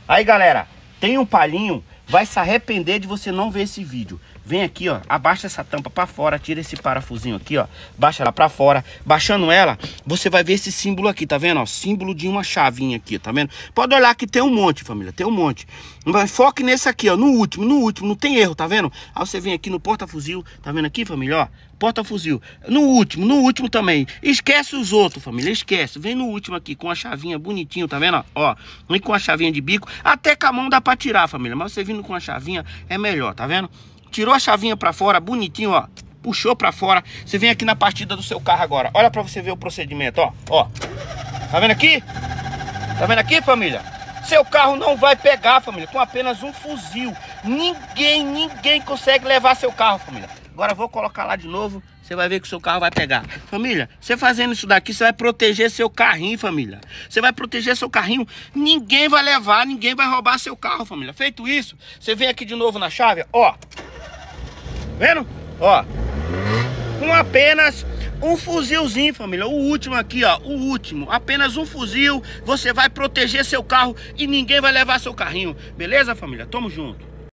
Aí, galera, tem um palhinho, vai se arrepender de você não ver esse vídeo. Vem aqui, ó, abaixa essa tampa pra fora, tira esse parafusinho aqui, ó, baixa ela pra fora. Baixando ela, você vai ver esse símbolo aqui, tá vendo, ó, símbolo de uma chavinha aqui, tá vendo? Pode olhar que tem um monte, família, tem um monte. Mas foque nesse aqui, ó, no último, não tem erro, tá vendo? Aí você vem aqui no porta-fuzil, tá vendo aqui, família, ó, porta-fuzil. No último também. Esquece os outros, família, esquece. Vem no último aqui, com a chavinha bonitinho, tá vendo, ó, vem com a chavinha de bico. Até com a mão dá pra tirar, família, mas você vindo com a chavinha é melhor, tá vendo? Tirou a chavinha pra fora, bonitinho, ó. Puxou pra fora. Você vem aqui na partida do seu carro agora. Olha pra você ver o procedimento, ó. Tá vendo aqui? Tá vendo aqui, família? Seu carro não vai pegar, família, com apenas um fuzil. Ninguém consegue levar seu carro, família. Agora eu vou colocar lá de novo. Você vai ver que o seu carro vai pegar. Família, você fazendo isso daqui, você vai proteger seu carrinho, família. Você vai proteger seu carrinho. Ninguém vai levar, ninguém vai roubar seu carro, família. Feito isso, você vem aqui de novo na chave, ó. Vendo? Ó. Com apenas um fuzilzinho, família. O último aqui, ó. O último. Apenas um fuzil. Você vai proteger seu carro e ninguém vai levar seu carrinho. Beleza, família? Tamo junto.